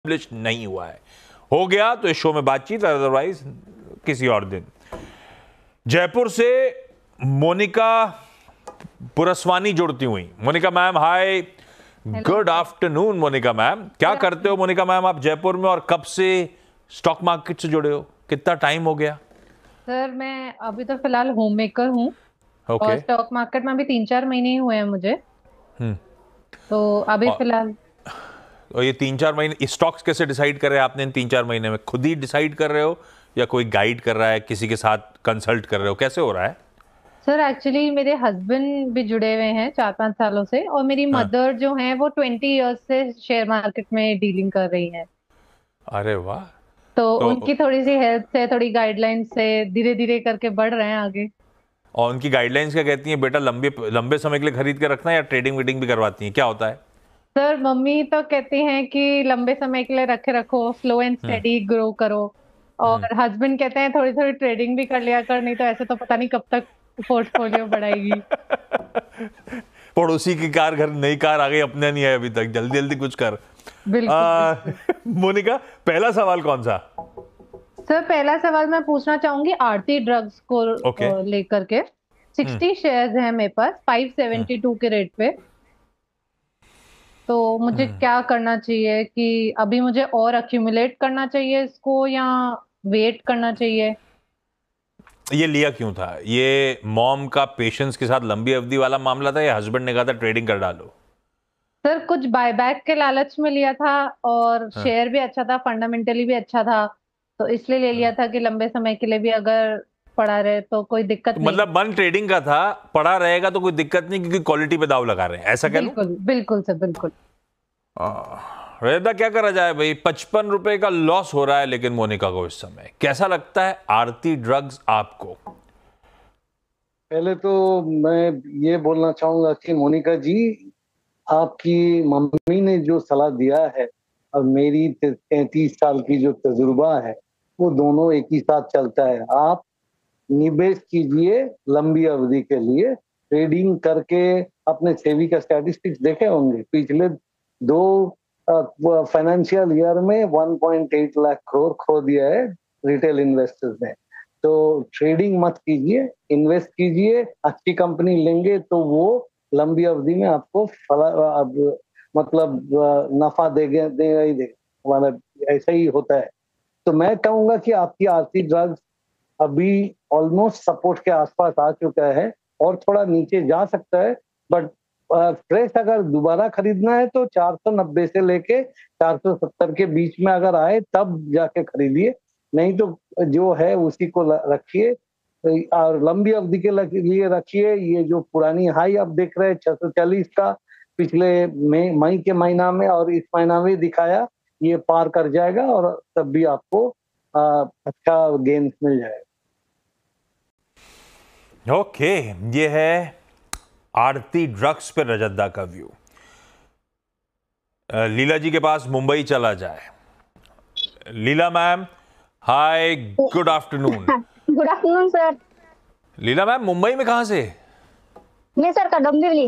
Publish नहीं हुआ है। हो गया तो इस शो में बातचीत, अदरवाइज किसी और दिन। जयपुर से मोनिका पुरस्वानी जुड़ती हुई। Monika ma'am hi, good afternoon. Monika ma'am क्या करते हो? मोनिका मैम आप जयपुर में, और कब से स्टॉक मार्केट से जुड़े हो? कितना टाइम हो गया? सर मैं अभी तो फिलहाल होम मेकर हूँ। और ओके। स्टॉक मार्केट में अभी 3-4 महीने ही हुए हैं मुझे। हम्म। तो अभी और फिलहाल और ये 3-4 महीने स्टॉक्स कैसे डिसाइड कर रहे हैं आपने? इन 3-4 महीने में खुद ही डिसाइड कर रहे हो या कोई गाइड कर रहा है, किसी के साथ कंसल्ट कर रहे हो, कैसे हो रहा है? सर एक्चुअली मेरे हस्बैंड भी जुड़े हुए हैं 4-5 सालों से, और मेरी हाँ। मदर जो है वो 20 इयर्स से शेयर मार्केट में डीलिंग कर रही है। अरे वाह। तो तो उनकी थोड़ी सी हेल्प से, थोड़ी गाइडलाइन से धीरे धीरे करके बढ़ रहे हैं आगे। और उनकी गाइडलाइंस क्या कहती हैं? बेटा लंबे लंबे समय के लिए खरीद के रखना है या ट्रेडिंग वीडिंग भी करवाती हैं? क्या होता है? सर मम्मी तो कहती हैं कि लंबे समय के लिए रखे रखो, slow and hmm. Steady grow करो। हम्म। और हस्बैंड कहते हैं थोड़ी थोड़ी ट्रेडिंग भी कर लिया कर, नहीं तो ऐसे तो पता नहीं कब तक पोर्टफोलियो बढ़ाएगी। पड़ोसी की कार, घर नई कार आ गई, अपने नहीं है अभी तक, जल्दी जल्दी कुछ कर। बिल्कुल बिल्कुल। मोनिका पहला सवाल कौन सा? सर पहला सवाल मैं पूछना चाहूंगी आरती ड्रग्स को ओके। लेकर के। हम्म। 60 शेयर्स हैं मेरे पास हम्म। 572 के रेट पे। तो मुझे हम्म। क्या करना चाहिए कि अभी मुझे और अक्यूमुलेट करना चाहिए इसको, या वेट करना चाहिए? ये लिया क्यों था? ये मॉम का पेशेंस के साथ लंबी अवधि वाला मामला था या हस्बैंड ने कहा था ट्रेडिंग कर डालो? सर कुछ बायबैक के लालच में लिया था, और हाँ। शेयर भी अच्छा था, फंडामेंटली भी अच्छा था। तो इसलिए ले लिया हाँ। था कि लंबे समय के लिए भी अगर पड़ा रहे तो कोई दिक्कत तो नहीं। मतलब मन ट्रेडिंग का था, पड़ा रहेगा तो कोई दिक्कत नहीं क्योंकि क्वालिटी पे दाव लगा रहे हैं, ऐसा कह लूं? बिल्कुल बिल्कुल सर बिल्कुल। रेदा क्या करा जाए भाई, 55 रुपए का लॉस हो रहा है लेकिन मोनिका को इस समय कैसा लगता है आरती ड्रग्स आपको? पहले तो मैं ये बोलना चाहूंगा कि मोनिका जी, आपकी मम्मी ने जो सलाह दिया है और मेरी 33 साल की जो तजुर्बा है, वो दोनों एक ही साथ चलता है। आप निवेश कीजिए लंबी अवधि के लिए, ट्रेडिंग करके अपने सेवी का स्टैटिस्टिक्स देखे होंगे, पिछले दो फाइनेंशियल ईयर में 1.8 लाख करोड़ खो दिया है रिटेल इन्वेस्टर्स ने। तो ट्रेडिंग मत कीजिए, इन्वेस्ट कीजिए। अच्छी कंपनी लेंगे तो वो लंबी अवधि में आपको नफा देगा देगा ही देगा, मतलब ऐसा ही होता है। तो मैं कहूंगा कि आपकी आरती ड्रग्स अभी ऑलमोस्ट सपोर्ट के आसपास आ चुका है और थोड़ा नीचे जा सकता है, बट फ्रेश अगर दोबारा खरीदना है तो 490 से लेके 470 के बीच में अगर आए तब जाके खरीदिए, नहीं तो जो है उसी को रखिए और लंबी अवधि के लिए रखिए। ये जो पुरानी हाई आप देख रहे हैं 640 का, पिछले मई के महीना में और इस महीना में दिखाया, ये पार कर जाएगा और तब भी आपको अच्छा गेन मिल जाएगा। ओके, ये है आरती ड्रग्स पे रजतदा का व्यू। लीला जी के पास मुंबई चला जाए। Leela ma'am hi, good afternoon. Good afternoon sir. Leela ma'am Mumbai में कहां से? मैं सर का डोंबिवली।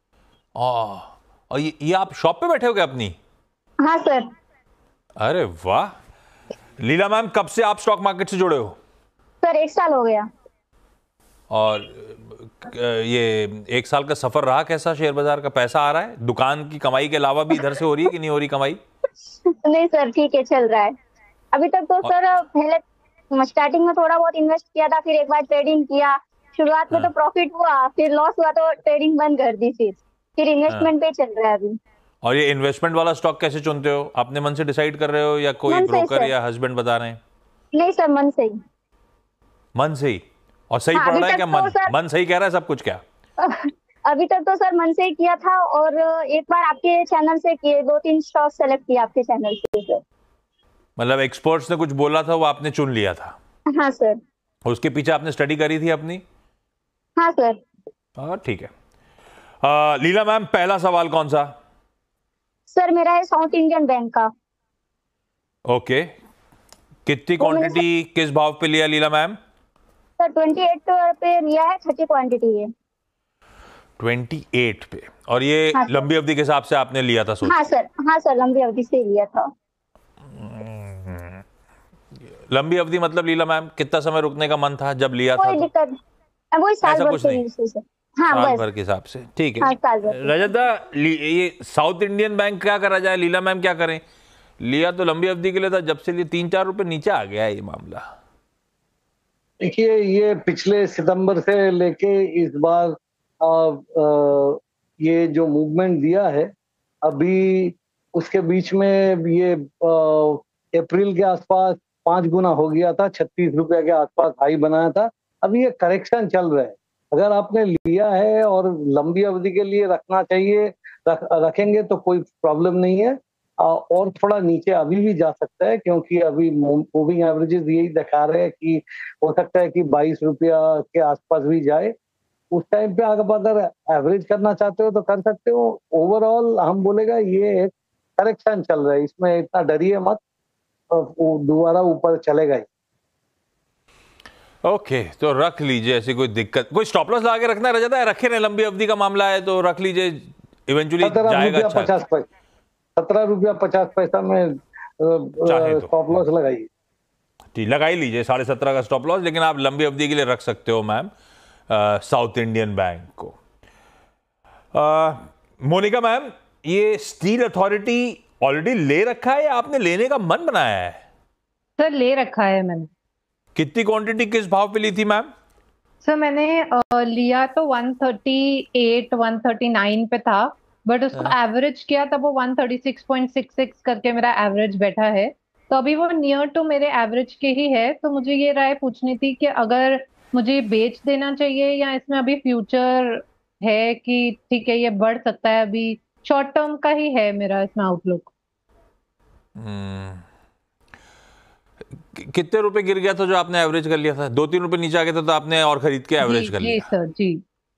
और ये आप शॉप पे बैठे हो क्या अपनी? हाँ सर। अरे वाह। लीला मैम कब से आप स्टॉक मार्केट से जुड़े हो? सर 1 साल हो गया। और ये 1 साल का सफर रहा कैसा? शेयर बाजार का पैसा आ रहा है? दुकान की कमाई के अलावा भी इधर से हो रही है कि नहीं हो रही कमाई? नहीं सर, ठीक है, चल रहा है। अभी तक तो और, सर पहले स्टार्टिंग में थोड़ा बहुत इन्वेस्ट किया था, फिर एक बार ट्रेडिंग किया। शुरुआत में तो हाँ, प्रॉफिट हुआ, फिर लॉस हुआ तो ट्रेडिंग बंद कर दी। फिर हाँ। इन्वेस्टमेंट पे चल रहा है अभी। और ये इन्वेस्टमेंट वाला स्टॉक कैसे चुनते हो? अपने मन से डिसाइड कर रहे हो या कोई मन से ही ब्रोकर सर। या हस्बैंड बता रहे हैं? नहीं सर, मन से ही। मन से ही? और सही हाँ पड़ अभी रहा है तक क्या? तो मन सर मन सही कह रहा है सब कुछ क्या? अभी तक तो सर मन से ही किया था, और एक बार आपके चैनल से किए, 2-3 स्टॉक सेलेक्ट किया आपके चैनल से सर। मतलब एक्सपर्ट्स ने कुछ बोला था वो आपने चुन लिया था? हाँ सर। उसके पीछे आपने स्टडी करी थी अपनी? हाँ सर। हाँ ठीक है। लीला मैम पहला सवाल कौन सा? सर मेरा है साउथ इंडियन बैंक का। ओके, कितनी वो मैंने क्वांटिटी किस भाव पे लिया लीला मैम? सर 28 पे लिया है, 30 क्वांटिटी है। 28 पे। और ये हाँ सर। लंबी अवधि के हिसाब से आपने लिया था सोच हाँ के? सर, हाँ सर, लंबी अवधि से लिया था। लंबी अवधि मतलब लीला मैम कितना समय रुकने का मन था जब लिया था? कोई दिक्कत नहीं, वही साल ऐसा भर कुछ के नहीं? हिसाब से। हाँ साल बस। भर के हिसाब से, ठीक है। हाँ साल भर के। रजत दा, ये साउथ इंडियन बैंक क्या करा जाए, लीला मैम क्या करें? लिया तो लंबी अवधि के लिए था, जब से लिए 3-4 रुपए नीचे आ गया है ये मामला। देखिए, ये पिछले सितंबर से लेके इस बार ये जो मूवमेंट दिया है, अभी उसके बीच में ये अप्रैल के आसपास 5 गुना हो गया था, 36 रुपए के आसपास हाई बनाया था। अभी ये करेक्शन चल रहा है। अगर आपने लिया है और लंबी अवधि के लिए रखना चाहिए, रखेंगे तो कोई प्रॉब्लम नहीं है। और थोड़ा नीचे अभी भी जा सकता है, क्योंकि अभी मूविंग एवरेजेस यही दिखा रहे हैं कि हो सकता है कि 22 रुपया के आसपास भी जाए। उस टाइम पे आप अगर एवरेज करना चाहते हो तो कर सकते हो। ओवरऑल हम बोलेगा ये एक करेक्शन चल रहा है, इसमें इतना डरिए मत, वो दोबारा ऊपर चलेगा ही। ओके, तो रख लीजिए, ऐसी कोई दिक्कत, कोई स्टॉप लॉस लगा के रखना रह जाता है, रखे रहे, लंबी अवधि का मामला है तो रख लीजिए, इवेंचुअली जाएगा। 17 रुपया 50 पैसा में स्टॉप लॉस लगाइए। ठीक, लगा ही लीजिए 17.5 का स्टॉप लॉस, लेकिन आप लंबी अवधि के लिए रख सकते हो मैम साउथ इंडियन बैंक को। मोनिका मैम, ये स्टील अथॉरिटी ऑलरेडी ले रखा है या आपने लेने का मन बनाया है? सर ले रखा है मैंने। कितनी क्वांटिटी किस भाव पे ली थी मैम? सर मैंने लिया तो 138 139 पे था, बट उसको एवरेज किया तब वो 136.66 करके मेरा एवरेज बैठा है, तो अभी वो नियर टू मेरे एवरेज के ही है। तो मुझे ये राय पूछनी थी कि अगर मुझे बेच देना चाहिए या इसमें अभी फ्यूचर है कि ठीक है ये बढ़ सकता है, अभी शॉर्ट टर्म का ही है मेरा इसमें आउटलुक। कितने रुपए गिर गया था जो आपने एवरेज कर लिया था? 2-3 रुपए नीचे आ गया था तो आपने और खरीद के एवरेज कर लिया? जी सर जी।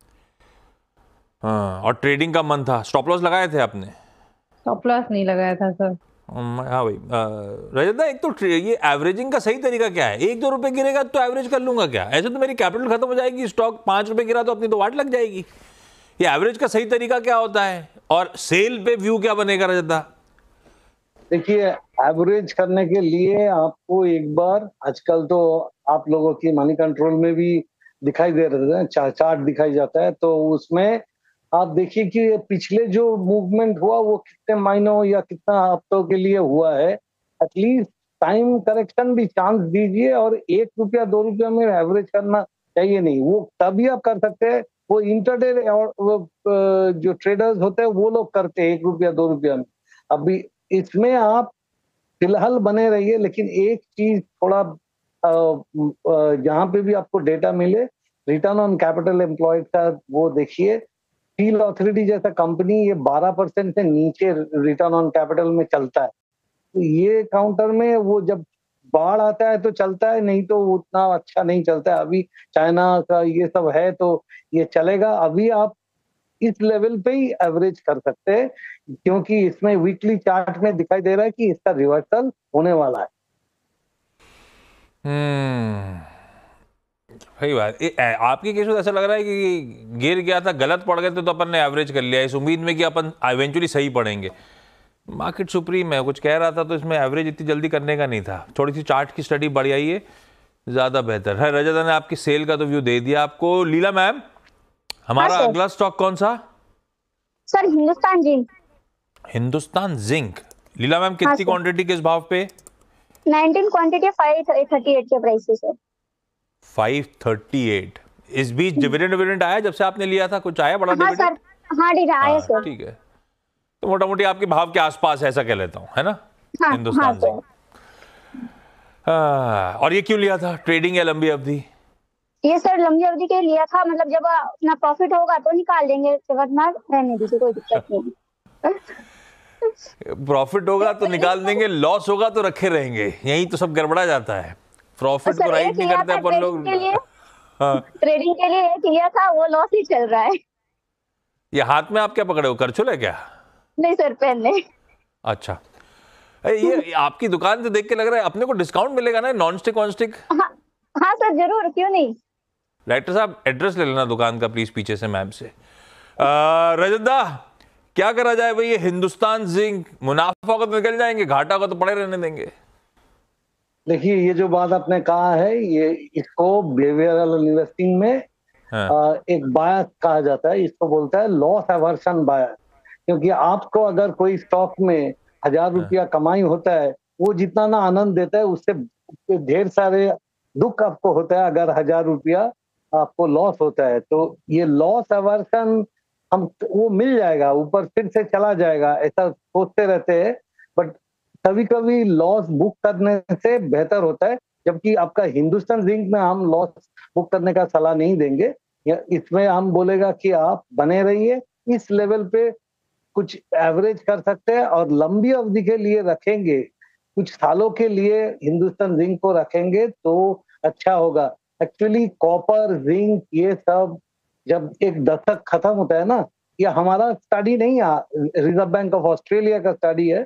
हाँ, और ट्रेडिंग का मन था, स्टॉप लॉस लगाए थे आपने? स्टॉप लॉस नहीं लगाया था सर। हाँ भाई, रजत दा, एक तो ये एवरेजिंग का सही तरीका क्या है? 1-2 रुपए गिरेगा तो एवरेज कर लूंगा क्या? ऐसे तो मेरी कैपिटल खत्म हो जाएगी, स्टॉक 5 रुपए गिरा तो अपनी तो वाट लग जाएगी। ये एवरेज का सही तरीका क्या होता है और सेल पे व्यू क्या बनेगा रजत दा? देखिए, एवरेज करने के लिए आपको एक बार, आजकल तो आप लोगों की मनी कंट्रोल में भी दिखाई दे रहे हैं, चार्ट दिखाई जाता है, तो उसमें आप देखिए कि पिछले जो मूवमेंट हुआ वो कितने महीनों या कितना हफ्तों के लिए हुआ है। एटलीस्ट टाइम करेक्शन भी चांस दीजिए, और 1 रुपया 2 रुपया में एवरेज करना चाहिए नहीं। वो तभी आप कर सकते हैं, वो इंटरडे और वो जो ट्रेडर्स होते हैं वो लोग करते हैं 1 रुपया 2 रुपया में। अभी इसमें आप फिलहाल बने रहिए, लेकिन एक चीज थोड़ा जहां पे भी आपको डेटा मिले, रिटर्न ऑन कैपिटल एम्प्लॉयड का वो देखिए। स्टील अथॉरिटी जैसा कंपनी ये 12% से नीचे रिटर्न ऑन कैपिटल में चलता है, तो ये काउंटर में वो जब बाढ़ आता है तो चलता है, नहीं तो उतना अच्छा नहीं चलता है। अभी चाइना का ये सब है तो ये चलेगा। अभी आप इस लेवल पे ही एवरेज कर सकते हैं, क्योंकि इसमें वीकली चार्ट में दिखाई दे रहा है कि इसका रिवर्सल होने वाला है। सही बात। आपके केस में ऐसा लग रहा है कि गिर गया था, गलत पड़ गए थे तो अपन ने एवरेज कर लिया इस उम्मीद में कि अपन इवेंचुअली सही पड़ेंगे। मार्केट सुप्रीम है, कुछ कह रहा था तो इसमें एवरेज इतनी जल्दी करने का नहीं था। थोड़ी सी चार्ट की स्टडी बढ़ आइए, ज्यादा बेहतर है। रजत ने आपकी सेल का तो व्यू दे दिया आपको। लीला मैम, हमारा अगला स्टॉक कौन सा? Sir Hindustan zinc. Hindustan zinc. Leela ma'am, कितनी क्वांटिटी किस भाव पे? 19 क्वांटिटी 538 के प्राइस से सर। 538। इस बीच डिविडेंड आया जब से आपने लिया था? कुछ आया बड़ा डिविडेंड? हाँ सर, हाँ डिविडेंड आया सर। ठीक है, तो मोटा मोटी आपके भाव के आसपास ऐसा कह लेता हूँ, है ना? हाँ, हिंदुस्तान जिंक। और ये क्यों लिया था? ट्रेडिंग या लंबी अवधि? ये सर लंबी अवधि के लिया था, मतलब जब अपना प्रॉफिट होगा तो निकाल देंगे, वरना रहने दीजिए, कोई दिक्कत नहीं। प्रॉफिट होगा तो निकाल देंगे, लॉस होगा तो रखे रहेंगे, यही तो सब गड़बड़ा जाता है। प्रॉफिट को राइट नहीं करते अपन लोग। ट्रेडिंग के लिए एक लिया था, वो लॉस ही चल रहा है। ये हाथ में आप क्या पकड़े हो, करछुल है क्या? नहीं सर, पेन नहीं। अच्छा, ये आपकी दुकान से देख के लग रहा है अपने को डिस्काउंट मिलेगा ना, नॉन स्टिक ऑन स्टिक? हाँ सर जरूर, क्यों नहीं। डायरेक्टर साहब, एड्रेस ले लेना दुकान का प्लीज पीछे से मैम से। रजत दा, क्या करा जाए भाई? ये हिंदुस्तान जिंक, मुनाफा को तो निकल जाएंगे, घाटा को तो पड़े रहने देंगे। देखिए, ये जो बात आपने कहा है, ये इसको बिहेवियरल इन्वेस्टिंग में हाँ, एक बायस कहा जाता है। इसको बोलता है लॉस एवर्सन बायस। क्योंकि आपको अगर कोई स्टॉक में 1000 हाँ, रुपया कमाई होता है, वो जितना ना आनंद देता है, उससे ढेर सारे दुख आपको होता है अगर 1000 रुपया आपको लॉस होता है। तो ये लॉस एवर्सन हम वो मिल जाएगा, ऊपर फिर से चला जाएगा, ऐसा सोचते रहते हैं। बट कभी कभी लॉस बुक करने से बेहतर होता है। जबकि आपका हिंदुस्तान जिंक में हम लॉस बुक करने का सलाह नहीं देंगे। इसमें हम बोलेगा कि आप बने रहिए इस लेवल पे, कुछ एवरेज कर सकते हैं और लंबी अवधि के लिए रखेंगे, कुछ सालों के लिए हिंदुस्तान जिंक को रखेंगे तो अच्छा होगा। एक्चुअली कॉपर, जिंक, ये सब जब एक दशक खत्म होता है ना, ये हमारा स्टडी नहीं है, रिजर्व बैंक ऑफ ऑस्ट्रेलिया का स्टडी है।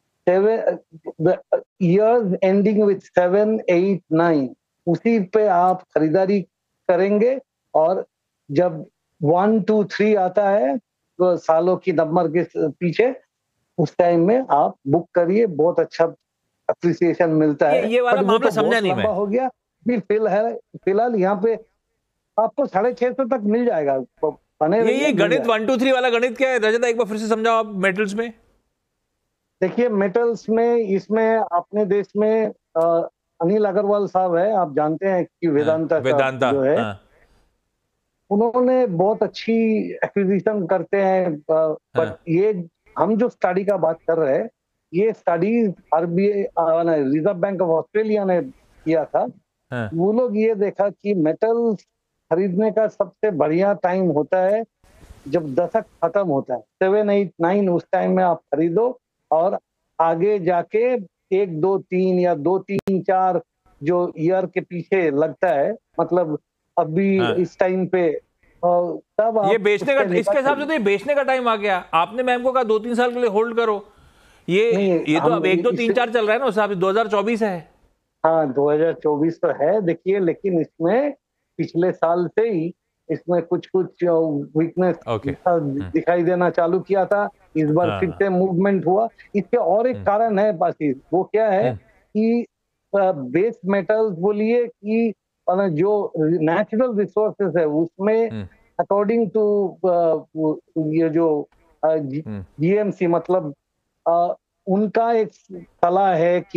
ईयर्स एंडिंग विथ 7, 8, 9, उसी पे आप खरीदारी करेंगे। और जब 1, 2, 3 आता है तो सालों की नंबर के पीछे, उस टाइम में आप बुक करिए, बहुत अच्छा अप्रिसिएशन मिलता है। ये वाला बट वो मामला तो समझा बहुत नहीं लंबा मैं। हो गया। फिलहाल यहाँ पे आपको 650 तक मिल जाएगा, बने ये रहिए, मिल गणित जाएगा। 1 2 3 वाला गणित क्या है रजत, एक बार फिर से समझाओ आप मेटल्स में। देखिए, मेटल्स में इसमें अपने देश में अनिल अग्रवाल साहब है, आप जानते हैं कि वेदांता का वेदांता, जो है, हाँ, उन्होंने बहुत अच्छी एक्विजिशन करते हैं। बट हाँ, ये हम जो स्टडी का बात कर रहे हैं, ये study RBI, reserve bank of Australia ने किया था। हाँ, वो लोग ये देखा कि मेटल्स खरीदने का सबसे बढ़िया टाइम होता है जब दशक खत्म होता है, 7, 8, 9, उस टाइम में आप खरीदो। और आगे जाके 1, 2, 3 या 2, 3, 4 जो ईयर के पीछे लगता है, मतलब अभी हाँ। इस टाइम पे, और तब ये आप बेचने का, उससे इसके हिसाब से निपट। तो ये बेचने का टाइम आ गया। आपने मैम को कहा 2 3 साल के लिए होल्ड करो। नहीं, ये तो हम अब 1 2 3 इसे, 4 चल रहा है ना, उस हिसाब से 2024 है। हाँ 2024 तो है देखिए, लेकिन इसमें पिछले साल से ही इसमें कुछ कुछ वीकनेस ओके। दिखाई देना चालू किया था। इस बार फिर हाँ। से मूवमेंट हुआ। इसके और एक कारण है बासित, वो क्या है हम्म, कि बेस मेटल्स बोलिए कि जो नेचुरल रिसोर्सेज है उसमें, हम्म, अकॉर्डिंग टू ये जो हम्म, जीएमसी, मतलब अ, उनका एक सलाह है कि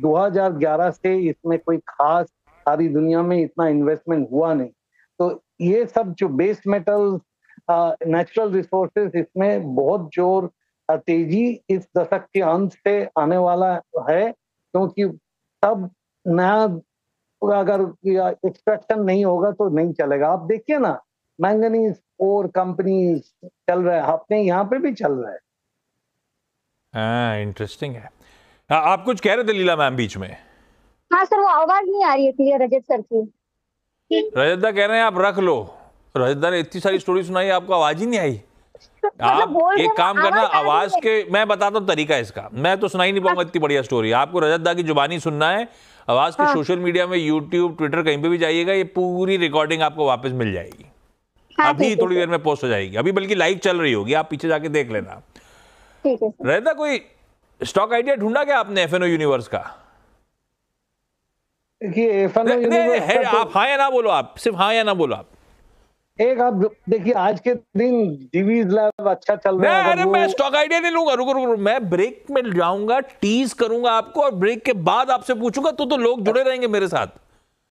2011 से इसमें कोई खास सारी दुनिया में इतना इन्वेस्टमेंट हुआ नहीं। तो ये सब जो बेस मेटल्स, नेचुरल रिसोर्सेज, इसमें बहुत जोर, तेजी इस दशक के अंत से आने वाला है। क्योंकि तब नया, अगर एक्सट्रैक्शन नहीं होगा तो नहीं चलेगा। आप देखिए ना, मैंगनीज और कंपनीज चल रहा है, अपने यहाँ पे भी चल रहा है। हाँ, इंटरेस्टिंग है। हाँ, आप कुछ कह रहे थे लीला मैम बीच में। हाँ सर, वो आवाज नहीं आ रही है क्लियर रजत सर की। रजतदा कह रहे हैं आप रख लो। रजतदा ने इतनी सारी स्टोरी सुनाई, आपको आवाज ही नहीं आई। मतलब आप बोल रहे एक वो काम करना, आवाज आ रही आवाज है। के मैं बताता हूँ तरीका इसका, मैं तो सुना ही नहीं पाऊंगा इतनी बढ़िया स्टोरी। आपको रजतदा की जुबानी सुनना है, आवाज के हाँ सोशल मीडिया में, यूट्यूब, ट्विटर, कहीं पे भी जाइएगा, ये पूरी रिकॉर्डिंग आपको वापस मिल जाएगी। हाँ, अभी ठीक है थोड़ी सर, देर में पोस्ट हो जाएगी, अभी बल्कि लाइव चल रही होगी, आप पीछे जाके देख लेना। ठीक है सर। रजतदा, कोई स्टॉक आइडिया ढूंढा क्या आपने एफएनओ यूनिवर्स का? देखिए, एफएनओ यूनिवर्स का आप हाँ या ना बोलो, आप सिर्फ हाँ या ना बोलो आप। एक, आप देखिए आज के दिन डिवीज लैब अच्छा चल रहा है, नहीं, अगर अरे वो मैं स्टॉक आइडिया नहीं लूंगा, रुको रुको, मैं ब्रेक में जाऊंगा, टीज करूंगा आपको, और ब्रेक के बाद आपसे पूछूंगा, तो लोग जुड़े रहेंगे मेरे साथ।